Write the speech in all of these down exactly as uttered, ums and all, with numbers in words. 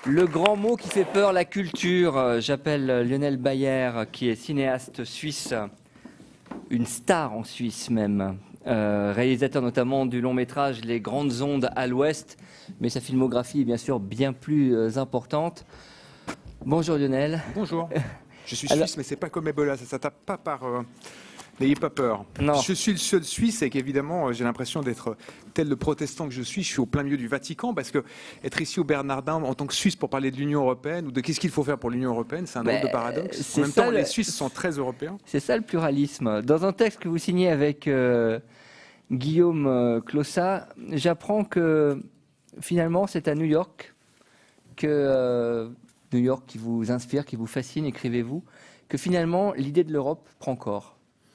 Le grand mot qui fait peur, la culture. J'appelle Lionel Bayer, qui est cinéaste suisse, une star en Suisse même, euh, réalisateur notamment du long métrage Les Grandes Ondes à l'Ouest, mais sa filmographie est bien sûr bien plus euh, importante. Bonjour Lionel. Bonjour. Je suis Alors... suisse, mais c'est pas comme Ebola, ça ne tape pas par... Euh... N'ayez pas peur. Non. Je suis le seul Suisse et qu'évidemment, j'ai l'impression d'être tel le protestant que je suis. Je suis au plein milieu du Vatican parce que être ici au Bernardin en tant que Suisse pour parler de l'Union européenne ou de qu'est-ce qu'il faut faire pour l'Union européenne, c'est un drôle de paradoxe. En même temps, le... les Suisses sont très européens. C'est ça le pluralisme. Dans un texte que vous signez avec euh, Guillaume euh, Clossat, j'apprends que finalement c'est à New York que euh, New York qui vous inspire, qui vous fascine, écrivez-vous, que finalement l'idée de l'Europe prend corps.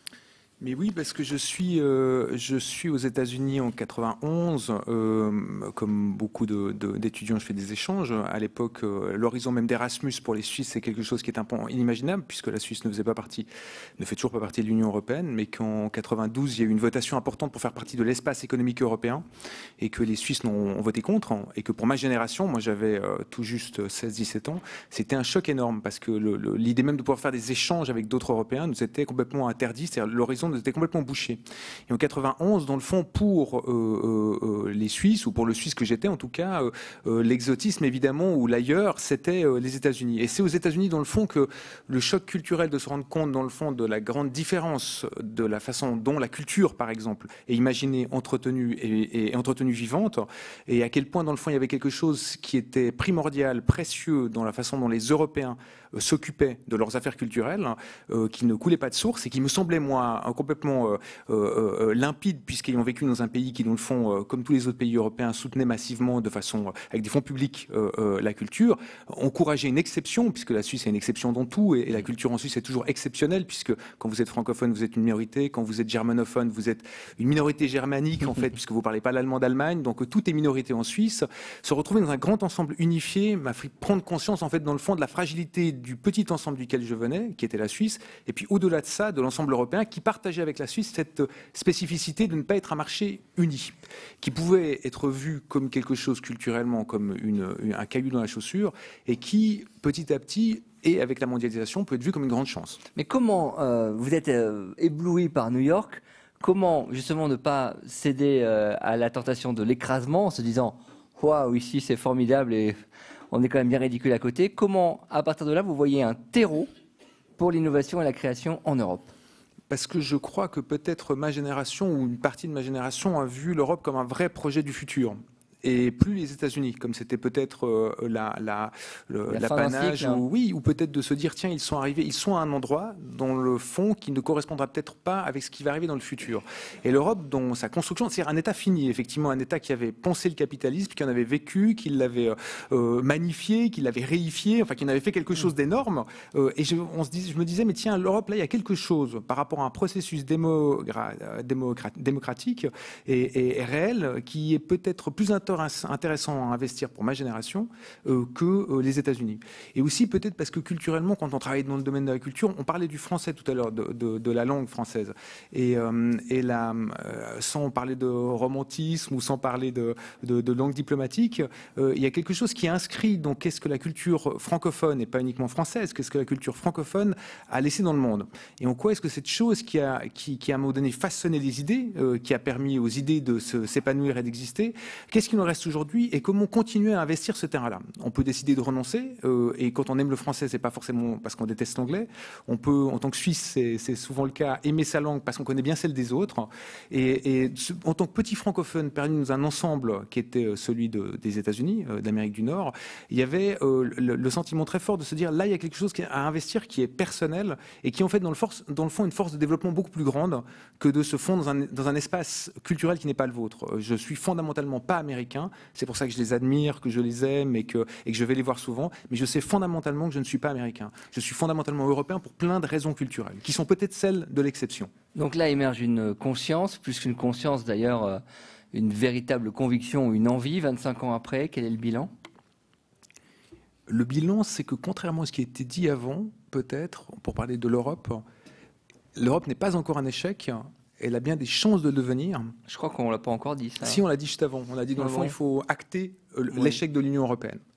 Mais oui, parce que je suis, euh, je suis aux États-Unis en quatre-vingt-onze. Euh, comme beaucoup de, de, d'étudiants, je fais des échanges. À l'époque, euh, l'horizon même d'Erasmus pour les Suisses, c'est quelque chose qui est un peu inimaginable, puisque la Suisse ne faisait pas partie, ne fait toujours pas partie de l'Union européenne, mais qu'en quatre-vingt-douze, il y a eu une votation importante pour faire partie de l'espace économique européen, et que les Suisses ont, ont voté contre, et que pour ma génération, moi j'avais euh, tout juste seize dix-sept ans, c'était un choc énorme, parce que le, le, l'idée même de pouvoir faire des échanges avec d'autres Européens nous était complètement interdit, c'est-à-dire l'horizon était complètement bouché. Et en quatre-vingt-onze, dans le fond, pour euh, euh, les Suisses, ou pour le Suisse que j'étais en tout cas, euh, euh, l'exotisme évidemment, ou l'ailleurs, c'était euh, les États-Unis. Et c'est aux États-Unis, dans le fond, que le choc culturel de se rendre compte, dans le fond, de la grande différence de la façon dont la culture, par exemple, est imaginée, entretenue et, et entretenue vivante, et à quel point, dans le fond, il y avait quelque chose qui était primordial, précieux, dans la façon dont les Européens euh, s'occupaient de leurs affaires culturelles, euh, qui ne coulait pas de source, et qui me semblait, moi, complètement Euh, euh, limpide, puisqu'ayant vécu dans un pays qui, dans le fond, euh, comme tous les autres pays européens, soutenait massivement de façon, euh, avec des fonds publics, euh, euh, la culture, encourageait une exception, puisque la Suisse est une exception dans tout, et, et la culture en Suisse est toujours exceptionnelle, puisque quand vous êtes francophone, vous êtes une minorité, quand vous êtes germanophone, vous êtes une minorité germanique, en fait, puisque vous parlez pas l'allemand d'Allemagne, donc euh, tout est minorité en Suisse. Se retrouver dans un grand ensemble unifié m'a fait prendre conscience, en fait, dans le fond, de la fragilité du petit ensemble duquel je venais, qui était la Suisse, et puis au-delà de ça, de l'ensemble européen, qui partageait avec la Suisse cette spécificité de ne pas être un marché uni, qui pouvait être vu comme quelque chose culturellement, comme une, une, un caillou dans la chaussure, et qui, petit à petit, et avec la mondialisation, peut être vu comme une grande chance. Mais comment, euh, vous êtes euh, ébloui par New York, comment justement ne pas céder euh, à la tentation de l'écrasement en se disant « Waouh, ici c'est formidable et on est quand même bien ridicule à côté ». Comment, à partir de là, vous voyez un terreau pour l'innovation et la création en Europe ? Parce que je crois que peut-être ma génération ou une partie de ma génération a vu l'Europe comme un vrai projet du futur. Et plus les États-Unis, comme c'était peut-être euh, la, la, le, l'apanage, hein. ou, oui, ou peut-être de se dire, tiens, ils sont arrivés, ils sont à un endroit dans le fond qui ne correspondra peut-être pas avec ce qui va arriver dans le futur. Et l'Europe, dans sa construction, c'est un État fini, effectivement, un État qui avait pensé le capitalisme, qui en avait vécu, qui l'avait euh, magnifié, qui l'avait réifié, enfin, qui en avait fait quelque chose d'énorme. Euh, et je, on se dis, je me disais, mais tiens, l'Europe, là, il y a quelque chose par rapport à un processus démogra, démocra, démocratique et, et, et réel qui est peut-être plus intéressant intéressant à investir pour ma génération euh, que euh, les États-Unis. Et aussi peut-être parce que culturellement, quand on travaille dans le domaine de la culture, on parlait du français tout à l'heure, de, de, de la langue française. Et, euh, et là, euh, sans parler de romantisme ou sans parler de, de, de langue diplomatique, euh, il y a quelque chose qui est inscrit dans qu'est-ce que la culture francophone, et pas uniquement française, qu'est-ce que la culture francophone a laissé dans le monde. Et en quoi est-ce que cette chose qui a, qui, qui a à un moment donné façonné les idées, euh, qui a permis aux idées de se, s'épanouir et d'exister, qu'est-ce qui nous reste aujourd'hui et comment continuer à investir ce terrain-là. On peut décider de renoncer euh, et quand on aime le français, c'est pas forcément parce qu'on déteste l'anglais. On peut, en tant que Suisse, c'est, c'est souvent le cas, aimer sa langue parce qu'on connaît bien celle des autres. Et, et en tant que petit francophone, permis dans un ensemble qui était celui de, des États-Unis, euh, d'Amérique du Nord, il y avait euh, le, le sentiment très fort de se dire là, il y a quelque chose à investir qui est personnel et qui en fait dans le, force, dans le fond une force de développement beaucoup plus grande que de se fondre dans un, dans un espace culturel qui n'est pas le vôtre. Je suis fondamentalement pas américain. C'est pour ça que je les admire, que je les aime et que, et que je vais les voir souvent. Mais je sais fondamentalement que je ne suis pas américain. Je suis fondamentalement européen pour plein de raisons culturelles, qui sont peut-être celles de l'exception. Donc là émerge une conscience, plus qu'une conscience d'ailleurs, une véritable conviction ou une envie, vingt-cinq ans après. Quel est le bilan ? Le bilan, c'est que contrairement à ce qui a été dit avant, peut-être, pour parler de l'Europe, l'Europe n'est pas encore un échec. Elle a bien des chances de le devenir. Je crois qu'on ne l'a pas encore dit, ça. Si, on l'a dit juste avant. On a dit, dans ah le fond, bon. il faut acter l'échec oui. de l'Union européenne.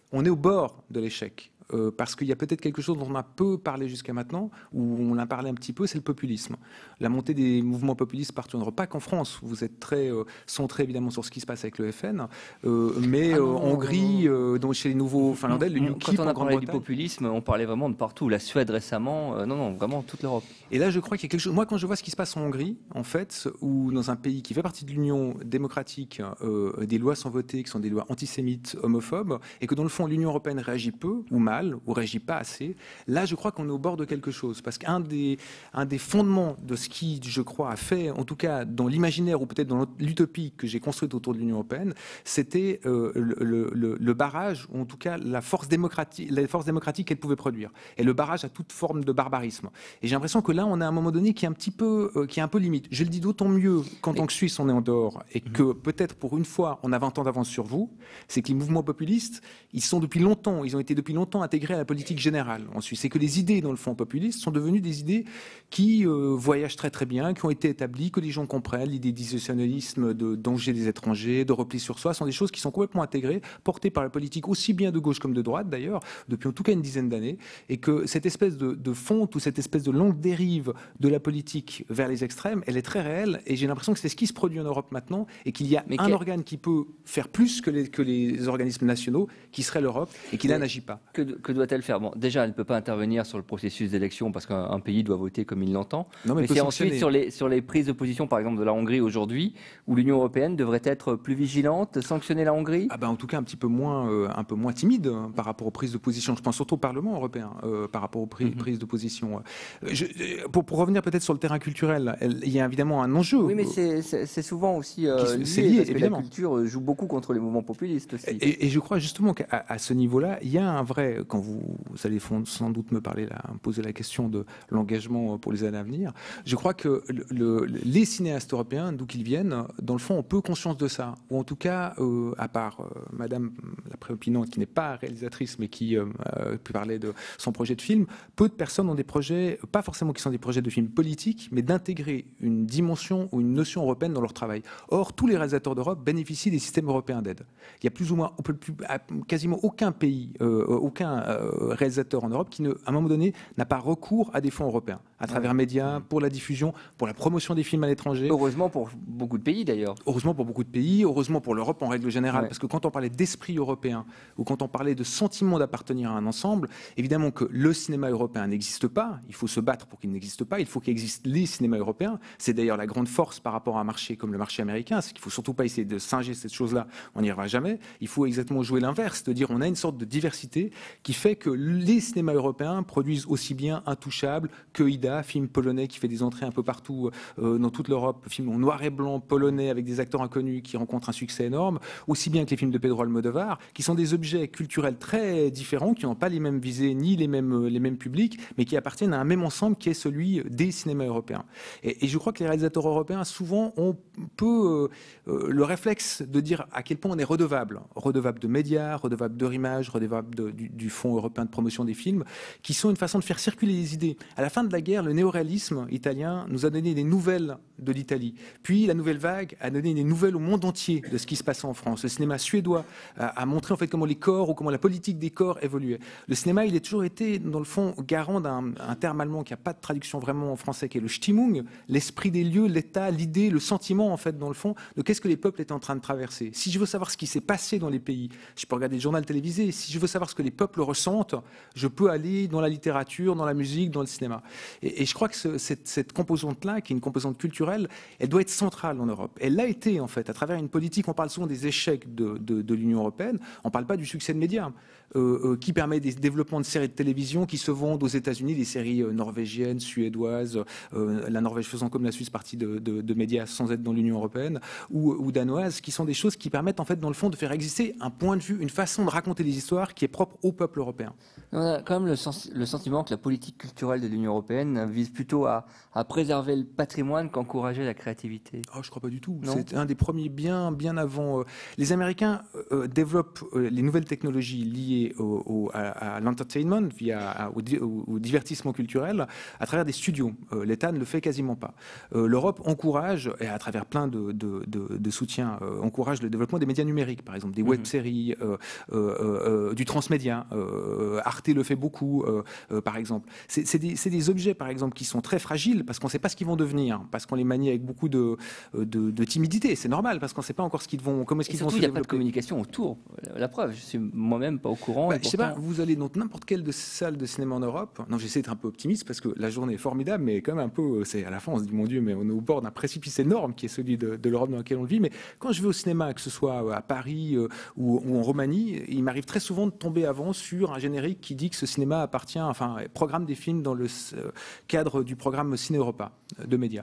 on est au bord de l'échec. Euh, parce qu'il y a peut-être quelque chose dont on a peu parlé jusqu'à maintenant, où on a parlé un petit peu, c'est le populisme. La montée des mouvements populistes partout en Europe, pas qu'en France. Vous êtes très euh, centré évidemment sur ce qui se passe avec le F N, euh, mais Ah euh, non, en Hongrie, euh, donc chez les nouveaux Finlandais, le Quand UKIP on en a parlé du Grande-Bretagne. populisme, on parlait vraiment de partout. La Suède récemment, euh, non, non, vraiment toute l'Europe. Et là, je crois qu'il y a quelque chose. Moi, quand je vois ce qui se passe en Hongrie, en fait, ou dans un pays qui fait partie de l'Union démocratique, euh, des lois sont votées qui sont des lois antisémites, homophobes, et que dans le fond, l'Union européenne réagit peu ou mal, ou réagit pas assez. Là, je crois qu'on est au bord de quelque chose, parce qu'un des, un des fondements de ce qui, je crois, a fait, en tout cas dans l'imaginaire ou peut-être dans l'utopie que j'ai construite autour de l'Union européenne, c'était euh, le, le, le barrage, ou en tout cas la force démocratique, la force démocratique qu'elle pouvait produire, et le barrage à toute forme de barbarisme. Et j'ai l'impression que là, on est à un moment donné qui est un petit peu, euh, qui est un peu limite. Je le dis d'autant mieux qu'en tant que Suisse, on est en dehors, et que peut-être pour une fois, on a vingt ans d'avance sur vous. C'est que les mouvements populistes, ils sont depuis longtemps, ils ont été depuis longtemps intégrés à la politique générale en Suisse. C'est que les idées, dans le fond populiste, sont devenues des idées qui euh, voyagent très très bien, qui ont été établies, que les gens comprennent. L'idée d'isolationnisme, de danger des étrangers, de repli sur soi, sont des choses qui sont complètement intégrées, portées par la politique aussi bien de gauche comme de droite d'ailleurs, depuis en tout cas une dizaine d'années, et que cette espèce de, de fonte ou cette espèce de longue dérive de la politique vers les extrêmes, elle est très réelle, et j'ai l'impression que c'est ce qui se produit en Europe maintenant, et qu'il y a Mais un quel... organe qui peut faire plus que les, que les organismes nationaux, qui serait l'Europe, et qui là n'agit pas. Que, que doit-elle faire? Bon, déjà, elle ne peut pas intervenir sur le processus d'élection parce qu'un pays doit voter comme il l'entend. Mais, mais c'est ensuite sur les, sur les prises de position, par exemple, de la Hongrie aujourd'hui, où l'Union européenne devrait être plus vigilante, sanctionner la Hongrie? Ah ben, en tout cas, un petit peu moins, euh, un peu moins timide hein, par rapport aux prises de position. Je pense surtout au Parlement européen euh, par rapport aux pri mm-hmm. prises de position. Je, pour, pour revenir peut-être sur le terrain culturel, elle, il y a évidemment un enjeu. Oui, mais c'est souvent aussi euh, lié, lié, parce évidemment. Que la culture joue beaucoup contre les mouvements populistes aussi. Et, et je crois justement qu'à à ce niveau-là, il y a un vrai, quand vous, vous allez sans doute me parler, là, me poser la question de l'engagement pour les années à venir, je crois que le, le, les cinéastes européens, d'où qu'ils viennent, dans le fond, ont peu conscience de ça. Ou en tout cas, euh, à part euh, Madame la préopinante, qui n'est pas réalisatrice, mais qui euh, peut parler de son projet de film, peu de personnes ont des projets, pas forcément qui sont des projets de films politiques, mais d'intégrer une dimension ou une notion européenne dans leur travail. Or, tous les réalisateurs d'Europe bénéficient des systèmes européens d'aide. Il y a plus ou moins, plus, quasiment aucun pays, euh, aucun euh, réalisateur en Europe qui, ne, à un moment donné, n'a pas recours à des fonds européens, à travers ouais. médias, pour la diffusion, pour la promotion des films à l'étranger. Heureusement pour beaucoup de pays d'ailleurs. Heureusement pour beaucoup de pays, heureusement pour l'Europe en règle générale, ouais. parce que quand on parlait d'esprit européen, ou quand on parlait de sentiment d'appartenir à un ensemble, évidemment que le cinéma européen n'existe pas, il faut se battre pour qu'il n'existe pas, il faut qu'il existe les cinémas européens. C'est d'ailleurs la grande force par rapport à un marché comme le marché américain, c'est qu'il ne faut surtout pas essayer de singer cette chose-là, on n'y arrivera jamais. Il faut exactement jouer l'inverse, de dire on a une sorte de diversité qui fait que les cinémas européens produisent aussi bien Intouchables que Ida, film polonais qui fait des entrées un peu partout euh, dans toute l'Europe, film en noir et blanc polonais avec des acteurs inconnus qui rencontrent un succès énorme, aussi bien que les films de Pedro Almodovar, qui sont des objets culturels très différents, qui n'ont pas les mêmes visées ni les mêmes, les mêmes publics, mais qui appartiennent à un même ensemble qui est celui des cinémas européens. Et, et je crois que les réalisateurs européens souvent ont peu euh, euh, le réflexe de dire à quel point on est redevable, redevable de médias, redevable de Rimage, redevable de, du, du Fonds européen de promotion des films, qui sont une façon de faire circuler les idées. À la fin de la guerre, le néoréalisme italien nous a donné des nouvelles de l'Italie. Puis la nouvelle vague a donné des nouvelles au monde entier de ce qui se passait en France. Le cinéma suédois a, a montré en fait comment les corps ou comment la politique des corps évoluait. Le cinéma, il a toujours été, dans le fond, garant d'un terme allemand qui n'a pas de traduction vraiment en français, qui est le Stimmung, l'esprit des lieux, l'état, l'idée, le sentiment, en fait, dans le fond, de qu'est-ce que les peuples étaient en train de traverser. Si je veux savoir ce qui s'est passé dans les pays, je peux regarder le journal télévisé. Si je veux savoir ce que les peuples ressentent, je peux aller dans la littérature, dans la musique, dans le cinéma. Et, et je crois que ce, cette, cette composante-là, qui est une composante culturelle, elle doit être centrale en Europe. Elle l'a été, en fait, à travers une politique. On parle souvent des échecs de, de, de l'Union européenne. On ne parle pas du succès de médias, euh, euh, qui permet des développements de séries de télévision qui se vendent aux États-Unis, des séries euh, norvégiennes, suédoises, euh, la Norvège faisant comme la Suisse partie de, de, de médias sans être dans l'Union européenne, ou, ou danoises, qui sont des choses qui permettent, en fait, dans le fond, de faire exister un point de vue, une façon de raconter les histoires qui est propre au peuple peuple européen. On a quand même le, sens, le sentiment que la politique culturelle de l'Union européenne vise plutôt à, à préserver le patrimoine qu'encourager la créativité. Oh, je crois pas du tout. Non. C'est un des premiers bien, bien avant. Euh, les Américains euh, développent euh, les nouvelles technologies liées au, au, à, à l'entertainment, via à, au, au, au divertissement culturel, à travers des studios. Euh, L'État ne le fait quasiment pas. Euh, L'Europe encourage, et à travers plein de, de, de, de soutiens, euh, encourage le développement des médias numériques, par exemple, des web-séries, euh, euh, euh, du transmédia. Euh, Arte le fait beaucoup, euh, euh, par exemple. C'est des, des objets, par exemple, qui sont très fragiles parce qu'on ne sait pas ce qu'ils vont devenir, parce qu'on les manie avec beaucoup de, de, de timidité. C'est normal, parce qu'on ne sait pas encore ce qu'ils vont, comment est-ce qu'ils vont se développer. Il n'y a pas de communication autour. La preuve, je suis moi-même pas au courant. Bah, et pourtant... Je sais pas, vous allez dans n'importe quelle de salle de cinéma en Europe. Non, j'essaie d'être un peu optimiste parce que la journée est formidable, mais quand même un peu, c'est à la fin on se dit mon Dieu, mais on est au bord d'un précipice énorme qui est celui de, de l'Europe dans laquelle on vit. Mais quand je vais au cinéma, que ce soit à Paris euh, ou, ou en Roumanie, il m'arrive très souvent de tomber avant sur un générique qui dit que ce cinéma appartient, enfin, programme des films dans le euh, cadre du programme Ciné Europa de médias.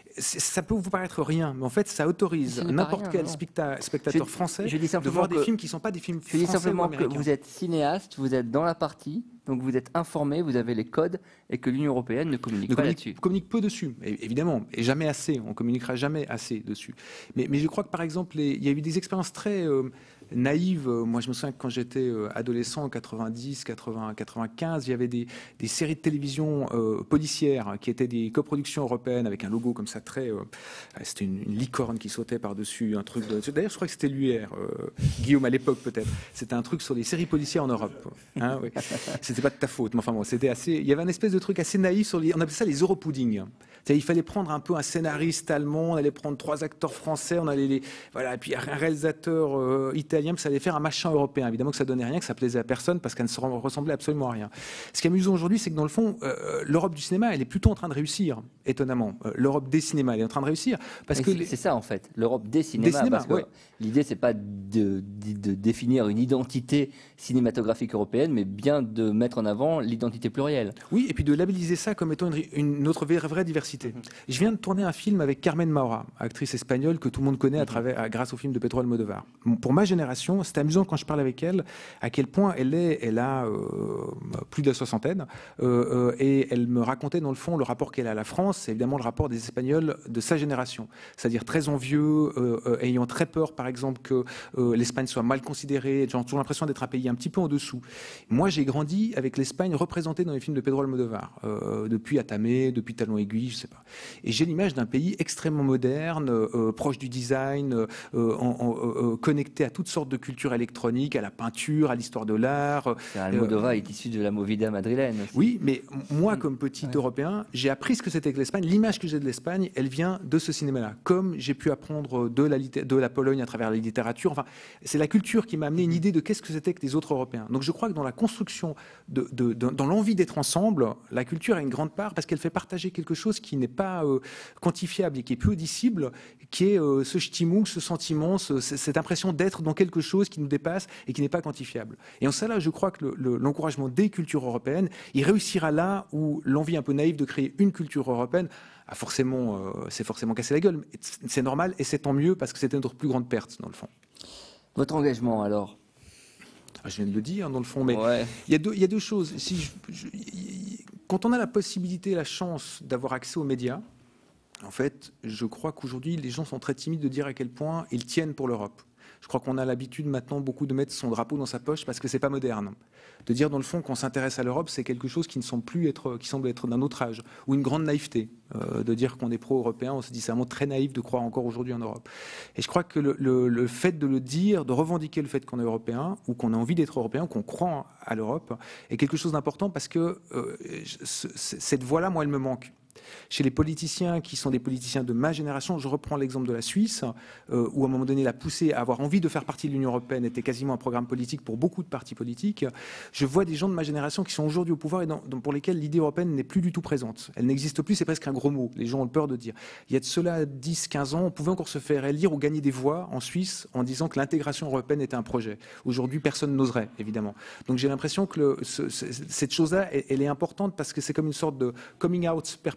Ça peut vous paraître rien, mais en fait, ça autorise n'importe quel specta spectateur je, français je de voir des films qui ne sont pas des films français. Je dis simplement ou américains. Que vous êtes cinéaste, vous êtes dans la partie, donc vous êtes informé, vous avez les codes, et que l'Union européenne ne communique ne pas là-dessus. On communique peu dessus, évidemment, et jamais assez. On communiquera jamais assez dessus. Mais, mais je crois que, par exemple, les, il y a eu des expériences très euh, naïves. Moi, je me souviens que quand j'étais adolescent, en quatre-vingt-dix, quatre-vingts, quatre-vingt-quinze, il y avait des, des séries de télévision euh, policières qui étaient des coproductions européennes avec un logo comme ça très... Euh, c'était une, une licorne qui sautait par-dessus, un truc de... D'ailleurs, je crois que c'était l'U R, euh, Guillaume, à l'époque, peut-être. C'était un truc sur les séries policières en Europe. Hein, oui. C'était pas de ta faute, mais enfin bon, c'était assez... Il y avait un espèce de truc assez naïf sur les... On appelait ça les Europudding. Il fallait prendre un peu un scénariste allemand, on allait prendre trois acteurs français, on allait les... Voilà, et puis un réalisateur euh, italien, puis ça allait faire un machin européen. Évidemment que ça donnait rien, que ça plaisait à personne, parce qu'elle ne ressemblait absolument à rien. Ce qui est amusant aujourd'hui, c'est que dans le fond, euh, l'Europe du cinéma, elle est plutôt en train de réussir, étonnamment. Euh, L'Europe des cinémas, elle est en train de réussir. Parce que les... C'est ça, en fait, l'Europe des cinémas. Des cinémas, parce que ouais. L'idée, c'est pas de, de, de définir une identité cinématographique européenne, mais bien de mettre en avant l'identité plurielle. Oui, et puis de labelliser ça comme étant une, une autre vraie diversité. Mm-hmm. Je viens de tourner un film avec Carmen Maura, actrice espagnole que tout le monde connaît à travers, à, grâce au film de Pedro Almodóvar. Pour ma génération, c'est amusant quand je parle avec elle, à quel point elle est, elle a euh, plus de la soixantaine, euh, euh, et elle me racontait dans le fond le rapport qu'elle a à la France, c'est évidemment le rapport des Espagnols de sa génération, c'est-à-dire très envieux, euh, euh, ayant très peur, par exemple, que euh, l'Espagne soit mal considérée, j'ai toujours l'impression d'être un pays un petit peu en dessous. Moi, j'ai grandi avec l'Espagne représentée dans les films de Pedro Almodóvar, euh, depuis Atamé, depuis Talon Aiguille, je sais pas. Et j'ai l'image d'un pays extrêmement moderne, euh, proche du design, euh, en, en, euh, connecté à toutes sortes de cultures électroniques, à la peinture, à l'histoire de l'art. Almodóvar euh, est issu de la movida madrilène aussi. Oui, mais moi, comme petit ouais. Européen, j'ai appris ce que c'était que l'Espagne. L'image que j'ai de l'Espagne, elle vient de ce cinéma-là. Comme j'ai pu apprendre de la, de la Pologne à travers la littérature. Enfin, c'est la culture qui m'a amené une idée de qu'est-ce que c'était que les autres Européens. Donc je crois que dans la construction, de, de, de, dans l'envie d'être ensemble, la culture a une grande part parce qu'elle fait partager quelque chose qui n'est pas euh, quantifiable et qui est peu audible, qui est euh, ce Stimmung, ce sentiment, ce, cette impression d'être dans quelque chose qui nous dépasse et qui n'est pas quantifiable. Et en cela, je crois que l'encouragement le, le, des cultures européennes, il réussira là où l'envie un peu naïve de créer une culture européenne a forcément, euh, c'est forcément cassé la gueule. C'est normal et c'est tant mieux parce que c'était notre plus grande perte dans le fond. Votre engagement alors? Je viens de le dire dans le fond, mais ouais. il y a deux, il y a deux choses. Si je, je, quand on a la possibilité, la chance d'avoir accès aux médias, en fait, je crois qu'aujourd'hui, les gens sont très timides de dire à quel point ils tiennent pour l'Europe. Je crois qu'on a l'habitude maintenant beaucoup de mettre son drapeau dans sa poche parce que c'est pas moderne. De dire dans le fond qu'on s'intéresse à l'Europe, c'est quelque chose qui ne semble plus être, qui semble être d'un autre âge, ou une grande naïveté. Euh, de dire qu'on est pro-européen, on se dit c'est vraiment très naïf de croire encore aujourd'hui en Europe. Et je crois que le, le, le fait de le dire, de revendiquer le fait qu'on est européen ou qu'on a envie d'être européen, qu'on croit à l'Europe, est quelque chose d'important parce que euh, cette voie-là, moi, elle me manque. Chez les politiciens qui sont des politiciens de ma génération, je reprends l'exemple de la Suisse, euh, où à un moment donné la poussée à avoir envie de faire partie de l'Union européenne était quasiment un programme politique pour beaucoup de partis politiques. Je vois des gens de ma génération qui sont aujourd'hui au pouvoir et dans, dans, pour lesquels l'idée européenne n'est plus du tout présente. Elle n'existe plus, c'est presque un gros mot. Les gens ont peur de dire. Il y a de cela dix, quinze ans, on pouvait encore se faire élire ou gagner des voix en Suisse en disant que l'intégration européenne était un projet. Aujourd'hui, personne n'oserait, évidemment. Donc j'ai l'impression que le, ce, ce, cette chose-là, elle, elle est importante parce que c'est comme une sorte de coming out perpétuel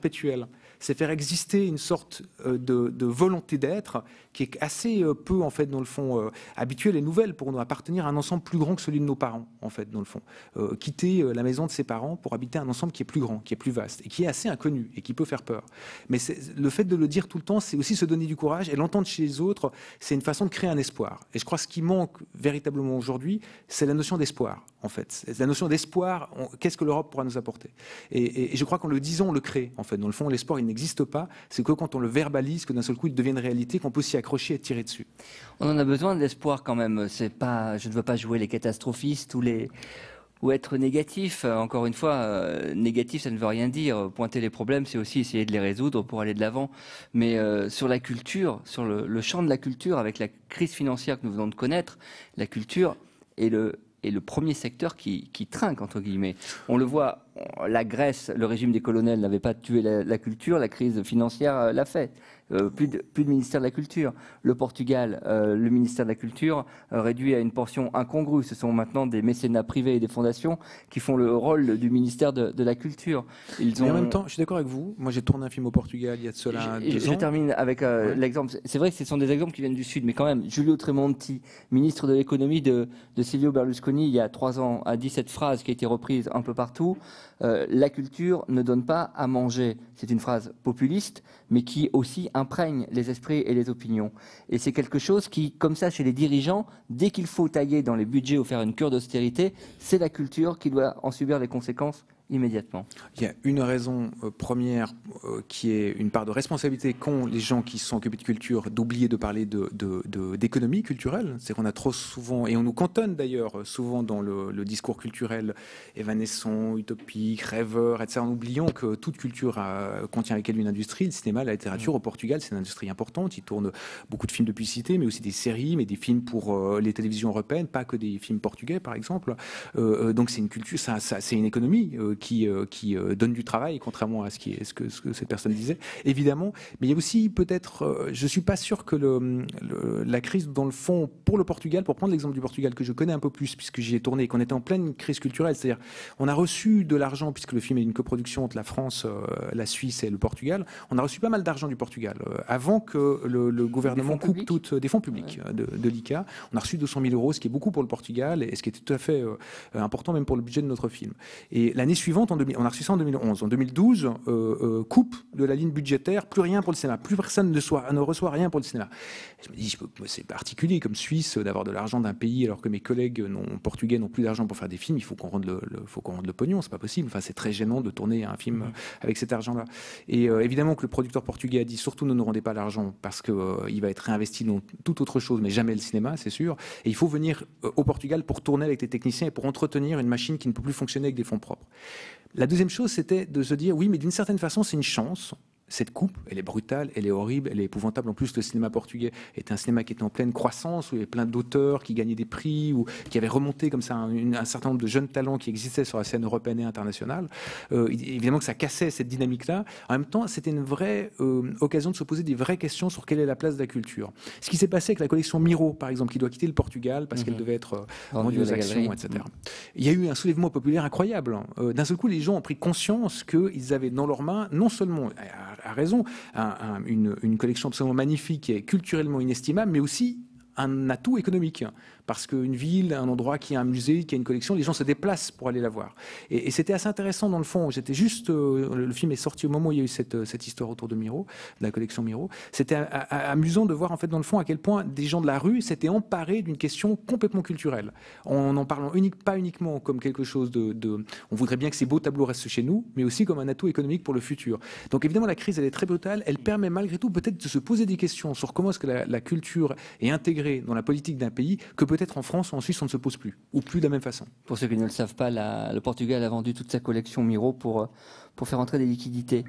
perpétuel. C'est faire exister une sorte de, de volonté d'être qui est assez peu, en fait, dans le fond, euh, habituelle et nouvelle pour nous, appartenir à un ensemble plus grand que celui de nos parents, en fait, dans le fond. Euh, quitter la maison de ses parents pour habiter un ensemble qui est plus grand, qui est plus vaste et qui est assez inconnu et qui peut faire peur. Mais le fait de le dire tout le temps, c'est aussi se donner du courage et l'entendre chez les autres, c'est une façon de créer un espoir. Et je crois que ce qui manque véritablement aujourd'hui, c'est la notion d'espoir, en fait. C'est la notion d'espoir, qu'est-ce que l'Europe pourra nous apporter ? et, et, et je crois qu'en le disant, on le crée, en fait. Dans le fond, l'espoir, il n'existe pas. C'est que quand on le verbalise, que d'un seul coup, il devient une réalité, qu'on peut s'y accrocher et tirer dessus. On en a besoin de l'espoir quand même. C'est pas, je ne veux pas jouer les catastrophistes ou les... ou être négatif. Encore une fois, euh, négatif, ça ne veut rien dire. Pointer les problèmes, c'est aussi essayer de les résoudre pour aller de l'avant. Mais euh, sur la culture, sur le, le champ de la culture, avec la crise financière que nous venons de connaître, la culture est le, est le premier secteur qui, qui trinque, entre guillemets. On le voit, la Grèce, le régime des colonels n'avait pas tué la, la culture, la crise financière euh, l'a fait. Euh, plus, de, plus de ministère de la Culture. Le Portugal, euh, le ministère de la Culture euh, réduit à une portion incongrue. Ce sont maintenant des mécénats privés et des fondations qui font le rôle du ministère de, de la Culture. Ils ont... Mais en même temps, je suis d'accord avec vous. Moi, j'ai tourné un film au Portugal il y a de cela je, deux je, ans. Je termine avec euh, ouais. l'exemple. C'est vrai que ce sont des exemples qui viennent du Sud, mais quand même, Giulio Tremonti, ministre de l'économie de, de Silvio Berlusconi, il y a trois ans, a dit cette phrase qui a été reprise un peu partout. Euh, la culture ne donne pas à manger. C'est une phrase populiste, mais qui aussi imprègne les esprits et les opinions. Et c'est quelque chose qui, comme ça, chez les dirigeants, dès qu'il faut tailler dans les budgets ou faire une cure d'austérité, c'est la culture qui doit en subir les conséquences immédiatement. Il y a une raison euh, première euh, qui est une part de responsabilité qu'ont les gens qui se sont occupés de culture d'oublier de parler de, de, de, d'économie culturelle. C'est qu'on a trop souvent, et on nous cantonne d'ailleurs souvent dans le, le discours culturel évanescent, utopique, rêveur, et cetera, en oubliant que toute culture a, contient avec elle une industrie. Le cinéma, la littérature, au Portugal, c'est une industrie importante. Ils tournent beaucoup de films de publicité, mais aussi des séries, mais des films pour euh, les télévisions européennes, pas que des films portugais, par exemple. Euh, donc c'est une culture, ça, ça, c'est une économie euh, qui, euh, qui euh, donne du travail, contrairement à ce, qui est, ce, que, ce que cette personne disait, évidemment. Mais il y a aussi peut-être, euh, je ne suis pas sûr que le, le, la crise, dans le fond, pour le Portugal, pour prendre l'exemple du Portugal, que je connais un peu plus, puisque j'y ai tourné, qu'on était en pleine crise culturelle, c'est-à-dire on a reçu de l'argent, puisque le film est une coproduction entre la France, euh, la Suisse et le Portugal, on a reçu pas mal d'argent du Portugal, euh, avant que le, le gouvernement coupe toutes, des fonds publics ouais. de, de l'I C A. On a reçu deux cent mille euros, ce qui est beaucoup pour le Portugal, et ce qui est tout à fait euh, important même pour le budget de notre film. Et l'année suivante, en deux mille, on a reçu ça en deux mille onze. En deux mille douze, euh, euh, coupe de la ligne budgétaire, plus rien pour le cinéma. Plus personne ne, soit, ne reçoit rien pour le cinéma. Je me dis, je peux, c'est particulier comme Suisse d'avoir de l'argent d'un pays alors que mes collègues non, portugais n'ont plus d'argent pour faire des films. Il faut qu'on rende le, le, faut qu'on rende le pognon, c'est pas possible. Enfin, c'est très gênant de tourner un film mmh. avec cet argent-là. Et euh, évidemment que le producteur portugais a dit, surtout ne nous rendez pas l'argent parce qu'il euh, va être réinvesti dans toute autre chose, mais jamais le cinéma, c'est sûr. Et il faut venir euh, au Portugal pour tourner avec des techniciens et pour entretenir une machine qui ne peut plus fonctionner avec des fonds propres. La deuxième chose, c'était de se dire, oui, mais d'une certaine façon, c'est une chance. Cette coupe, elle est brutale, elle est horrible, elle est épouvantable. En plus, le cinéma portugais était un cinéma qui était en pleine croissance, où il y avait plein d'auteurs qui gagnaient des prix, ou qui avaient remonté comme ça un, un certain nombre de jeunes talents qui existaient sur la scène européenne et internationale. Euh, évidemment que ça cassait cette dynamique-là. En même temps, c'était une vraie euh, occasion de se poser des vraies questions sur quelle est la place de la culture. Ce qui s'est passé avec la collection Miro, par exemple, qui doit quitter le Portugal parce mmh. qu'elle devait être euh, vendue aux actions, et cetera. Mmh. Il y a eu un soulèvement populaire incroyable. Euh, d'un seul coup, les gens ont pris conscience qu'ils avaient dans leurs mains non seulement a raison, un, un, une, une collection absolument magnifique et culturellement inestimable, mais aussi un atout économique. Parce qu'une ville, un endroit qui a un musée, qui a une collection, les gens se déplacent pour aller la voir. Et, et c'était assez intéressant dans le fond. J'étais juste, euh, le film est sorti au moment où il y a eu cette, cette histoire autour de Miro, de la collection Miro. C'était a, a, amusant de voir en fait dans le fond à quel point des gens de la rue s'étaient emparés d'une question complètement culturelle. En en parlant unique, pas uniquement comme quelque chose de, de, on voudrait bien que ces beaux tableaux restent chez nous, mais aussi comme un atout économique pour le futur. Donc évidemment la crise elle est très brutale. Elle permet malgré tout peut-être de se poser des questions sur comment est-ce que la, la culture est intégrée dans la politique d'un pays que peut-être en France ou en Suisse on ne se pose plus, ou plus de la même façon. Pour ceux qui ne le savent pas, la, le Portugal a vendu toute sa collection Miro pour, pour faire entrer des liquidités.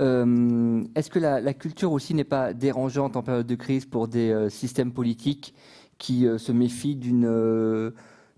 Euh, est-ce que la, la culture aussi n'est pas dérangeante en période de crise pour des euh, systèmes politiques qui euh, se méfient d'une... Euh,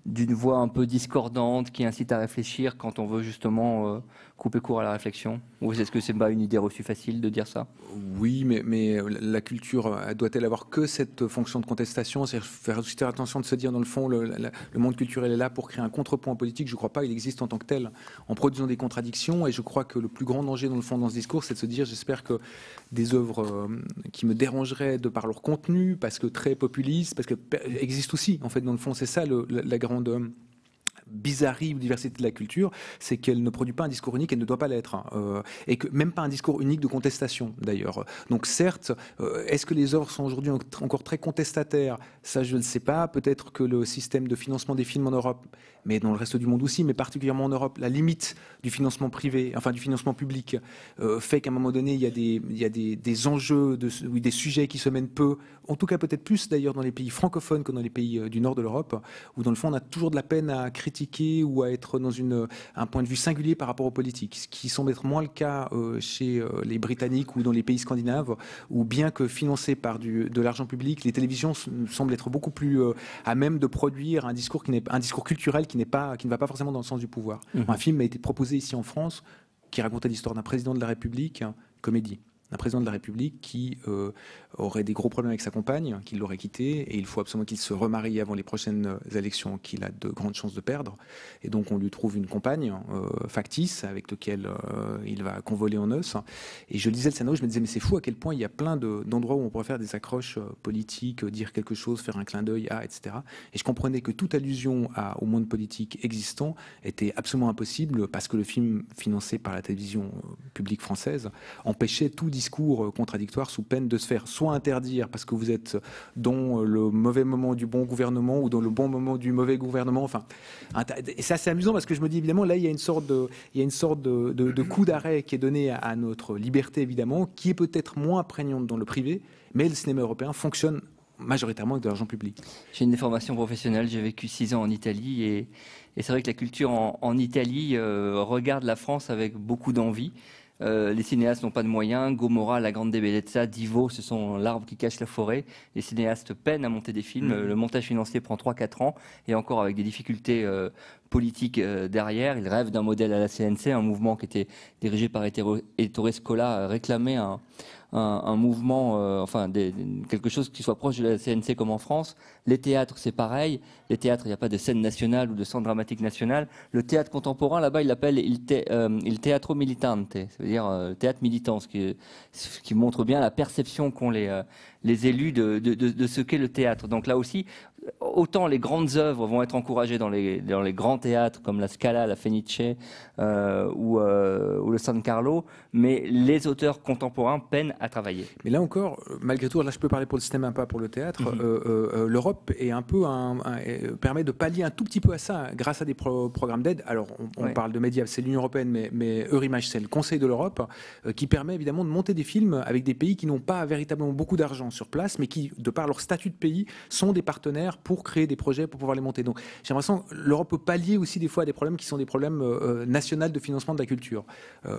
d'une voix un peu discordante qui incite à réfléchir quand on veut justement euh, couper court à la réflexion? Ou est-ce que c'est pas une idée reçue facile de dire ça? Oui, mais, mais la culture doit-elle avoir que cette fonction de contestation? C'est faire aussi attention de se dire, dans le fond, le, le, le monde culturel est là pour créer un contrepoint politique. Je ne crois pas qu'il existe en tant que tel, en produisant des contradictions. Et je crois que le plus grand danger, dans le fond, dans ce discours, c'est de se dire, j'espère que des œuvres euh, qui me dérangeraient de par leur contenu, parce que très populistes, parce que existent aussi, en fait, dans le fond, c'est ça le, la, la grande bizarrerie ou diversité de la culture, c'est qu'elle ne produit pas un discours unique, elle ne doit pas l'être, hein, euh, et que même pas un discours unique de contestation d'ailleurs. Donc certes, euh, est-ce que les œuvres sont aujourd'hui encore très contestataires? Ça, je ne sais pas. Peut-être que le système de financement des films en Europe, mais dans le reste du monde aussi, mais particulièrement en Europe, la limite du financement privé, enfin du financement public, euh, fait qu'à un moment donné, il y a des, il y a des, des enjeux, de, ou des sujets qui se mènent peu, en tout cas peut-être plus d'ailleurs dans les pays francophones que dans les pays euh, du nord de l'Europe, où dans le fond on a toujours de la peine à critiquer ou à être dans une, un point de vue singulier par rapport aux politiques, ce qui semble être moins le cas euh, chez euh, les Britanniques ou dans les pays scandinaves, où bien que financés par du, de l'argent public, les télévisions semblent être beaucoup plus euh, à même de produire un discours, qui n'est, un discours culturel qui, n'est pas, qui ne va pas forcément dans le sens du pouvoir. Mmh. Un film a été proposé ici en France qui racontait l'histoire d'un président de la République, hein, comédie. Un président de la République qui euh, aurait des gros problèmes avec sa compagne, qui l'aurait quitté, et il faut absolument qu'il se remarie avant les prochaines élections qu'il a de grandes chances de perdre. Et donc on lui trouve une compagne euh, factice avec laquelle euh, il va convoler en noces. Et je lisais le scénario, je me disais mais c'est fou à quel point il y a plein de, d'endroits où on pourrait faire des accroches politiques, dire quelque chose, faire un clin d'œil à, et cetera. Et je comprenais que toute allusion à, au monde politique existant était absolument impossible parce que le film financé par la télévision publique française empêchait tout discours contradictoire sous peine de se faire soit interdire parce que vous êtes dans le mauvais moment du bon gouvernement ou dans le bon moment du mauvais gouvernement. Enfin, et ça c'est amusant parce que je me dis évidemment là il y a une sorte de, il y a une sorte de, de, de coup d'arrêt qui est donné à, à notre liberté évidemment, qui est peut-être moins prégnante dans le privé, mais le cinéma européen fonctionne majoritairement avec de l'argent public. J'ai une déformation professionnelle, j'ai vécu six ans en Italie et, et c'est vrai que la culture en, en Italie euh, regarde la France avec beaucoup d'envie. Euh, les cinéastes n'ont pas de moyens. Gomorra, La Grande Bellezza, Divo, ce sont l'arbre qui cache la forêt. Les cinéastes peinent à monter des films. Mmh. Le montage financier prend trois quatre ans et encore avec des difficultés euh, politiques euh, derrière. Ils rêvent d'un modèle à la C N C, un mouvement qui était dirigé par Ettore Scola, euh, réclamait un, un, un mouvement, euh, enfin des, quelque chose qui soit proche de la C N C comme en France. Les théâtres, c'est pareil. Les théâtres, il n'y a pas de scène nationale ou de centre dramatique national. Le théâtre contemporain, là-bas, il l'appelle il, te, euh, il teatro militante, c'est-à-dire euh, le théâtre militant, ce qui, ce qui montre bien la perception qu'ont les, euh, les élus de, de, de, de ce qu'est le théâtre. Donc là aussi, autant les grandes œuvres vont être encouragées dans les, dans les grands théâtres comme la Scala, la Fenice euh, ou, euh, ou le San Carlo, mais les auteurs contemporains peinent à travailler. Mais là encore, malgré tout, là je peux parler pour le cinéma, pas pour le théâtre, mm-hmm. euh, euh, l'Europe est un peu un, un, un, permet de pallier un tout petit peu à ça grâce à des pro programmes d'aide. Alors on, on ouais. parle de médias, c'est l'Union européenne, mais, mais Eurimage, c'est le Conseil de l'Europe, euh, qui permet évidemment de monter des films avec des pays qui n'ont pas véritablement beaucoup d'argent sur place, mais qui, de par leur statut de pays, sont des partenaires pour créer des projets, pour pouvoir les monter. Donc j'ai l'impression que l'Europe peut pallier aussi des fois à des problèmes qui sont des problèmes euh, nationaux de financement de la culture. Euh,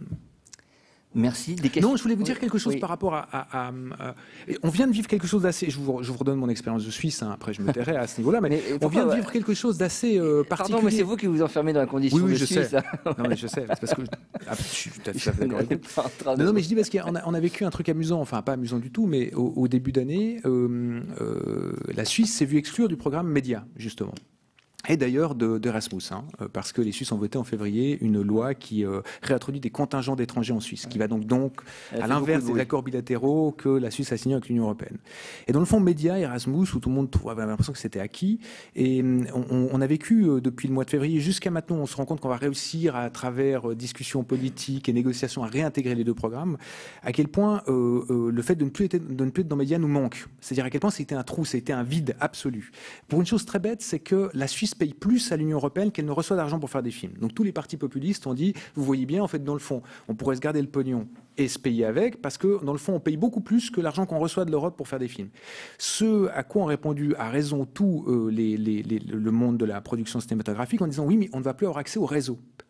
Merci. Des questions. Non, je voulais vous dire oui. quelque chose oui. par rapport à, à, à, à... On vient de vivre quelque chose d'assez... Je vous, je vous redonne mon expérience de Suisse, hein, après je me tairai à ce niveau-là, mais, mais on vient de vivre ouais. quelque chose d'assez euh, particulier. Pardon, mais c'est vous qui vous enfermez dans la condition oui, oui, de je Suisse. Sais. Non, mais je sais, c'est parce que... Ah, je suis tout à fait d'accord avec vous. Non, non, mais je dis parce qu'on a, on a vécu un truc amusant, enfin pas amusant du tout, mais au, au début d'année, euh, euh, la Suisse s'est vue exclure du programme Média, justement. Et d'ailleurs d'Erasmus, hein, parce que les Suisses ont voté en février une loi qui euh, réintroduit des contingents d'étrangers en Suisse, qui va donc, donc à l'inverse des accords bilatéraux que la Suisse a signés avec l'Union européenne. Et dans le fond, Média, Erasmus, où tout le monde avait l'impression que c'était acquis, et on, on a vécu euh, depuis le mois de février jusqu'à maintenant, on se rend compte qu'on va réussir à, à travers euh, discussions politiques et négociations à réintégrer les deux programmes, à quel point euh, euh, le fait de ne, plus être, de ne plus être dans Média nous manque. C'est-à-dire à quel point c'était un trou, c'était un vide absolu. Pour une chose très bête, c'est que la Suisse paye plus à l'Union européenne qu'elle ne reçoit d'argent pour faire des films. Donc tous les partis populistes ont dit, vous voyez bien, en fait, dans le fond, on pourrait se garder le pognon et se payer avec, parce que dans le fond, on paye beaucoup plus que l'argent qu'on reçoit de l'Europe pour faire des films. Ce à quoi ont répondu à raison tout euh, les, les, les, le monde de la production cinématographique en disant, oui, mais on ne va plus avoir accès au réseau.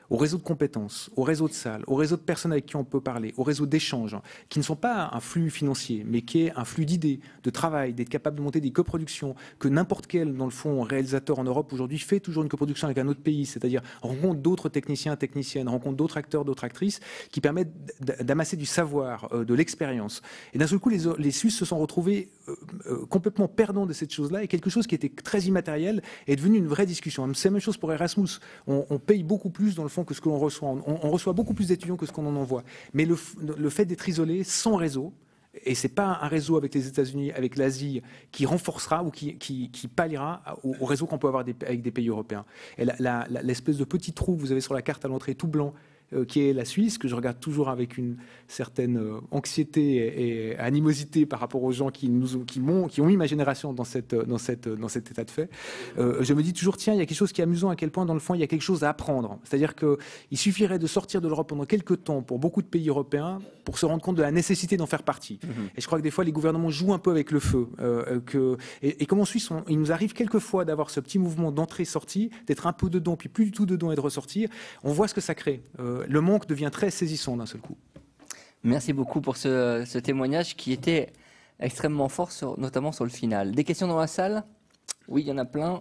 au réseau de compétences, au réseau de salles, au réseau de personnes avec qui on peut parler, au réseau d'échanges, qui ne sont pas un flux financier, mais qui est un flux d'idées, de travail, d'être capable de monter des coproductions, que n'importe quel, dans le fond, réalisateur en Europe aujourd'hui fait toujours une coproduction avec un autre pays, c'est-à-dire rencontre d'autres techniciens, techniciennes, rencontre d'autres acteurs, d'autres actrices, qui permettent d'amasser du savoir, de l'expérience. Et d'un seul coup, les, les Suisses se sont retrouvés euh, euh, complètement perdants de cette chose-là, et quelque chose qui était très immatériel est devenu une vraie discussion. C'est la même chose pour Erasmus. On, on paye beaucoup plus dans le fond que ce que l'on reçoit. On, on reçoit beaucoup plus d'étudiants que ce qu'on en envoie. Mais le, le fait d'être isolé, sans réseau, et c'est pas un réseau avec les États-Unis, avec l'Asie, qui renforcera ou qui, qui, qui palliera au, au réseau qu'on peut avoir des, avec des pays européens. Et la, la, la, l'espèce de petit trou que vous avez sur la carte à l'entrée tout blanc, euh, qui est la Suisse, que je regarde toujours avec une certaine euh, anxiété et, et animosité par rapport aux gens qui, nous ont, qui, m'ont, qui ont eu ma génération dans, cette, dans, cette, dans cet état de fait. Euh, je me dis toujours, tiens, il y a quelque chose qui est amusant à quel point, dans le fond, il y a quelque chose à apprendre. C'est-à-dire qu'il suffirait de sortir de l'Europe pendant quelques temps pour beaucoup de pays européens pour se rendre compte de la nécessité d'en faire partie. Mmh. Et je crois que des fois, les gouvernements jouent un peu avec le feu. Euh, que, et, et comme en Suisse, on, il nous arrive quelquefois d'avoir ce petit mouvement d'entrée-sortie, d'être un peu dedans, puis plus du tout dedans et de ressortir. On voit ce que ça crée. Euh, le manque devient très saisissant d'un seul coup. Merci beaucoup pour ce, ce témoignage qui était extrêmement fort, sur, notamment sur le final. Des questions dans la salle? Oui, il y en a plein.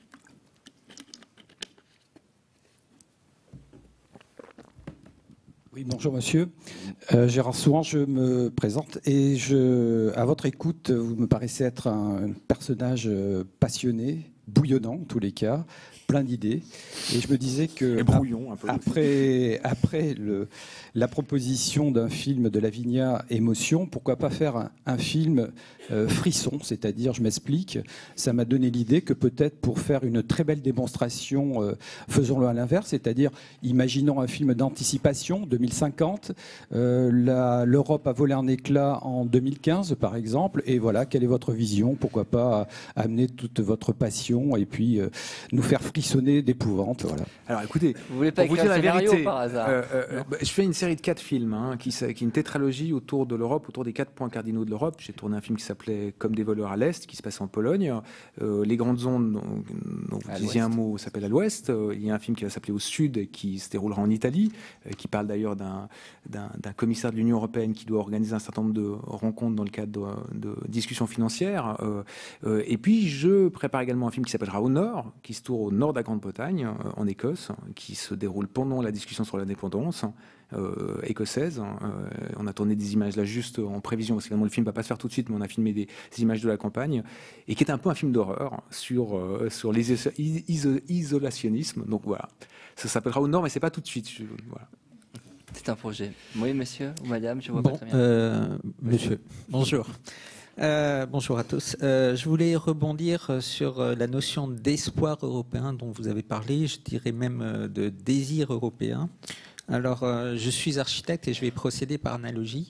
Oui, bonjour monsieur. Euh, Gérard Souhan, je me présente et je, à votre écoute, vous me paraissez être un, un personnage passionné, bouillonnant en tous les cas, plein d'idées. Et je me disais que et brouillon, un peu après, après le, la proposition d'un film de Lavinia, Émotion, pourquoi pas faire un, un film euh, frisson, c'est-à-dire, je m'explique, ça m'a donné l'idée que peut-être pour faire une très belle démonstration, euh, faisons-le à l'inverse, c'est-à-dire imaginons un film d'anticipation, deux mille cinquante, euh, la, l'Europe a volé un éclat en deux mille quinze par exemple, et voilà, quelle est votre vision? Pourquoi pas amener toute votre passion et puis euh, nous faire frissonner d'épouvante, voilà. Alors écoutez, vous voulez pas pour vous dire la vérité, par hasard euh, euh, bah, je fais une série de quatre films, hein, qui, qui est une tétralogie autour de l'Europe, autour des quatre points cardinaux de l'Europe. J'ai tourné un film qui s'appelait Comme des voleurs à l'Est, qui se passe en Pologne. Euh, Les grandes zones, dont, dont vous disiez un mot, s'appelle à l'Ouest. Euh, il y a un film qui va s'appeler Au Sud, qui se déroulera en Italie, euh, qui parle d'ailleurs d'un, d'un, d'un commissaire de l'Union européenne qui doit organiser un certain nombre de rencontres dans le cadre de, de discussions financières. Euh, euh, et puis je prépare également un film qui s'appellera Au Nord, qui se tourne au nord de la Grande-Bretagne, euh, en Écosse, qui se déroule pendant la discussion sur l'indépendance euh, écossaise. Euh, on a tourné des images là juste en prévision, parce que le film ne va pas se faire tout de suite, mais on a filmé des, des images de la campagne, et qui est un peu un film d'horreur sur, euh, sur l'iso- iso- isolationnisme. Donc voilà, ça s'appellera Au Nord, mais c'est pas tout de suite. Je, voilà. C'est un projet. Oui, monsieur ou madame, je vois bon, pas très bien. Euh, monsieur, bonjour. Euh, bonjour à tous. Euh, je voulais rebondir sur la notion d'espoir européen dont vous avez parlé, je dirais même de désir européen. Alors, euh, je suis architecte et je vais procéder par analogie.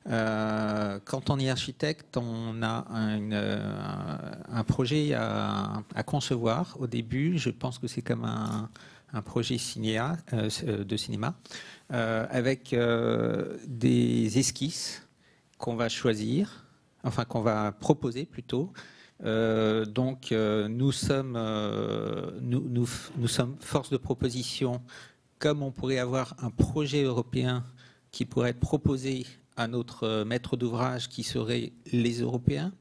Euh, quand on est architecte, on a un, un, un projet à, à concevoir. Au début, je pense que c'est comme un, un projet cinéa, euh, de cinéma, euh, avec euh, des esquisses qu'on va choisir. Enfin, qu'on va proposer plutôt. Euh, donc, euh, nous sommes, euh, nous, nous, nous sommes force de proposition, comme on pourrait avoir un projet européen qui pourrait être proposé à notre maître d'ouvrage, qui serait les Européens,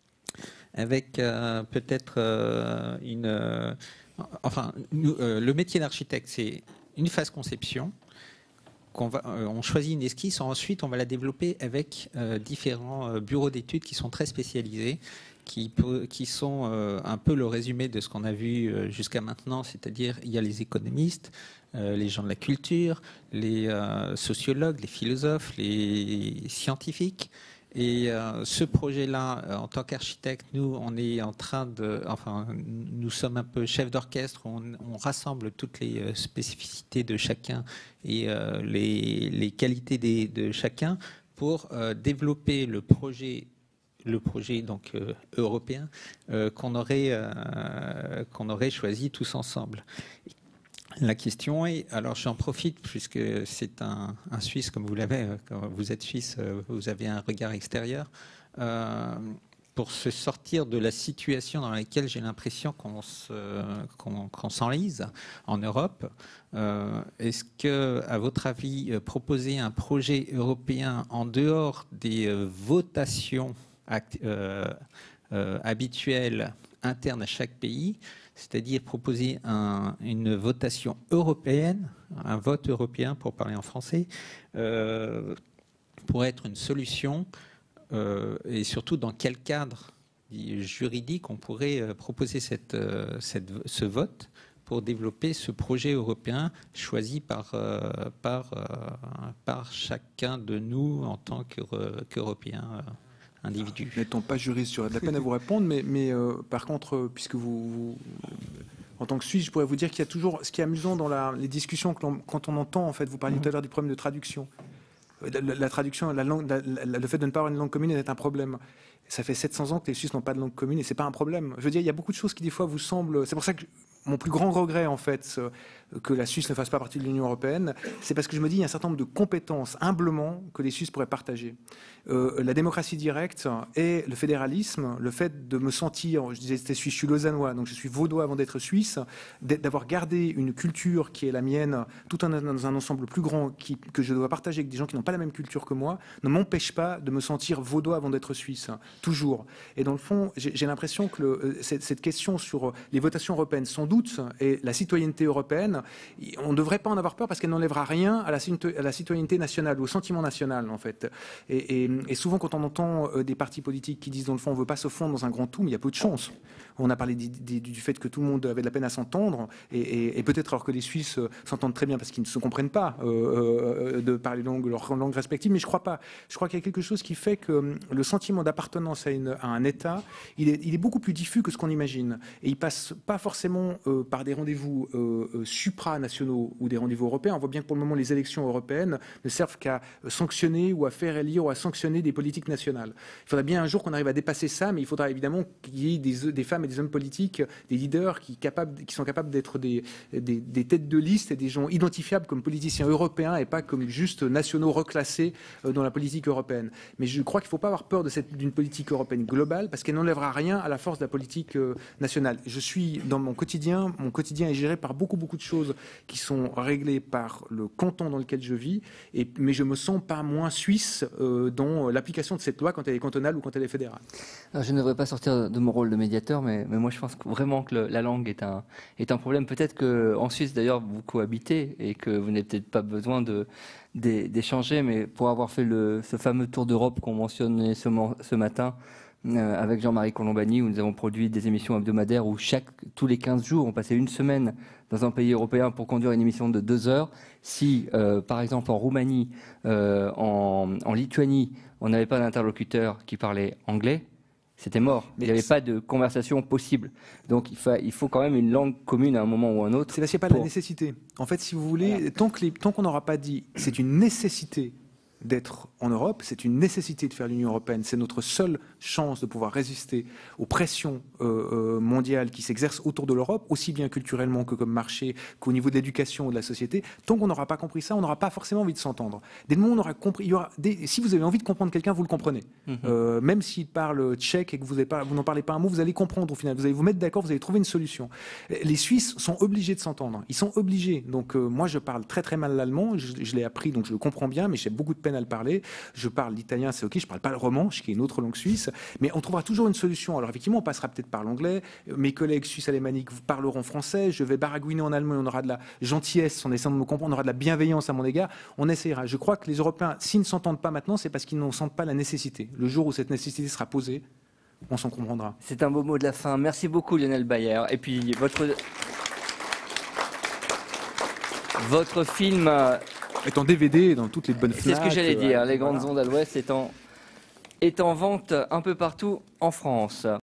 avec euh, peut-être euh, une. Euh, enfin, nous, euh, le métier d'architecte, c'est une phase conception. Qu'on va, euh, on choisit une esquisse, ensuite on va la développer avec euh, différents euh, bureaux d'études qui sont très spécialisés, qui, peut, qui sont euh, un peu le résumé de ce qu'on a vu euh, jusqu'à maintenant, c'est-à-dire il y a les économistes, euh, les gens de la culture, les euh, sociologues, les philosophes, les scientifiques. Et euh, ce projet-là, euh, en tant qu'architecte, nous, on est en train de, enfin, nous sommes un peu chefs d'orchestre. On, on rassemble toutes les euh, spécificités de chacun et euh, les, les qualités des, de chacun pour euh, développer le projet, le projet donc euh, européen euh, qu'on aurait, euh, qu'on aurait choisi tous ensemble. La question est, alors j'en profite puisque c'est un, un Suisse comme vous l'avez, quand vous êtes Suisse, vous avez un regard extérieur. Euh, pour se sortir de la situation dans laquelle j'ai l'impression qu'on se, qu'on, qu'on s'enlise en Europe, euh, est-ce que, à votre avis, euh, proposer un projet européen en dehors des euh, votations act- euh, euh, habituelles internes à chaque pays, c'est-à-dire proposer un, une votation européenne, un vote européen pour parler en français, euh, pourrait être une solution? Euh, et surtout, dans quel cadre juridique on pourrait euh, proposer cette, euh, cette, ce vote pour développer ce projet européen choisi par, euh, par, euh, par chacun de nous en tant qu'Européens euh, individus. N'étant pas juriste, j'aurais de la peine à vous répondre, mais, mais euh, par contre, euh, puisque vous, vous, en tant que Suisse, je pourrais vous dire qu'il y a toujours, ce qui est amusant dans la, les discussions, que l'on, quand on entend, en fait, vous parliez tout à l'heure du problème de traduction. La, la, la traduction, la langue, la, la, le fait de ne pas avoir une langue commune est un problème. Ça fait sept cents ans que les Suisses n'ont pas de langue commune et c'est pas un problème. Je veux dire, il y a beaucoup de choses qui des fois vous semblent. C'est pour ça que mon plus grand regret, en fait, que la Suisse ne fasse pas partie de l'Union européenne, c'est parce que je me dis qu'il y a un certain nombre de compétences, humblement, que les Suisses pourraient partager. Euh, la démocratie directe et le fédéralisme, le fait de me sentir, je disais, c'était Suisse, je suis lausannois, donc je suis vaudois avant d'être suisse, d'avoir gardé une culture qui est la mienne, tout en, dans un ensemble plus grand qui, que je dois partager avec des gens qui n'ont pas la même culture que moi, ne m'empêche pas de me sentir vaudois avant d'être suisse, toujours. Et dans le fond, j'ai l'impression que le, cette, cette question sur les votations européennes, sans doute, et la citoyenneté européenne, on ne devrait pas en avoir peur parce qu'elle n'enlèvera rien à la, à la citoyenneté nationale, au sentiment national, en fait. Et, et, et souvent, quand on entend des partis politiques qui disent, dans le fond, on ne veut pas se fondre dans un grand tout, mais il y a peu de chance. On a parlé du, du, du fait que tout le monde avait de la peine à s'entendre, et, et, et peut-être alors que les Suisses s'entendent très bien parce qu'ils ne se comprennent pas euh, de parler langue, leur langue respective, mais je ne crois pas. Je crois qu'il y a quelque chose qui fait que le sentiment d'appartenance à, à un État, il est, il est beaucoup plus diffus que ce qu'on imagine. Et il passe pas forcément euh, par des rendez-vous euh, supranationaux ou des rendez-vous européens. On voit bien que pour le moment, les élections européennes ne servent qu'à sanctionner ou à faire élire ou à sanctionner des politiques nationales. Il faudra bien un jour qu'on arrive à dépasser ça, mais il faudra évidemment qu'il y ait des, des femmes et des hommes politiques, des leaders qui, capables, qui sont capables d'être des, des, des têtes de liste et des gens identifiables comme politiciens européens et pas comme juste nationaux reclassés dans la politique européenne. Mais je crois qu'il ne faut pas avoir peur d'une politique européenne globale parce qu'elle n'enlèvera rien à la force de la politique nationale. Je suis dans mon quotidien, mon quotidien est géré par beaucoup beaucoup de choses qui sont réglées par le canton dans lequel je vis, et, mais je me sens pas moins suisse euh, dans l'application de cette loi quand elle est cantonale ou quand elle est fédérale. Alors, je ne devrais pas sortir de mon rôle de médiateur, mais, mais moi je pense que vraiment que le, la langue est un, est un problème. Peut-être qu'en Suisse d'ailleurs vous cohabitez et que vous n'avez peut-être pas besoin de d'échanger, mais pour avoir fait le, ce fameux tour d'Europe qu'on mentionnait ce, ce matin euh, avec Jean-Marie Colombani, où nous avons produit des émissions hebdomadaires où chaque, tous les quinze jours, on passait une semaine dans un pays européen pour conduire une émission de deux heures. Si, euh, par exemple, en Roumanie, euh, en, en Lituanie, on n'avait pas d'interlocuteur qui parlait anglais, c'était mort. Mais il n'y avait pas de conversation possible. Donc il faut, il faut quand même une langue commune à un moment ou à un autre. C'est parce qu'il n'y a pas pour... la nécessité. En fait, si vous voulez, voilà. tant que les, tant qu'on n'aura pas dit c'est une nécessité d'être en Europe, c'est une nécessité de faire l'Union européenne, c'est notre seule chance de pouvoir résister aux pressions euh, mondiales qui s'exercent autour de l'Europe, aussi bien culturellement que comme marché, qu'au niveau de l'éducation ou de la société. Tant qu'on n'aura pas compris ça, on n'aura pas forcément envie de s'entendre. Dès le moment où on aura compris, il y aura des, si vous avez envie de comprendre quelqu'un, vous le comprenez. Mm-hmm. euh, même s'il parle tchèque et que vous n'en parlez pas un mot, vous allez comprendre au final. Vous allez vous mettre d'accord, vous allez trouver une solution. Les Suisses sont obligés de s'entendre. Ils sont obligés. Donc euh, moi, je parle très très mal l'allemand. Je, je l'ai appris, donc je le comprends bien, mais j'ai beaucoup de peine à le parler. Je parle l'italien, c'est ok. Je parle pas le romanche, qui est une autre langue suisse, mais on trouvera toujours une solution. Alors effectivement, on passera peut-être par l'anglais. Mes collègues suisses alémaniques parleront français. Je vais baragouiner en allemand. On aura de la gentillesse, en essayant de me comprendre. On aura de la bienveillance à mon égard. On essaiera. Je crois que les Européens, s'ils ne s'entendent pas maintenant, c'est parce qu'ils n'en sentent pas la nécessité. Le jour où cette nécessité sera posée, on s'en comprendra. C'est un beau mot de la fin. Merci beaucoup, Lionel Bayer. Et puis votre votre film est en D V D dans toutes les bonnes Fnac. C'est ce que j'allais dire. Les voilà. Grandes Ondes à l'Ouest est en, est en vente un peu partout en France.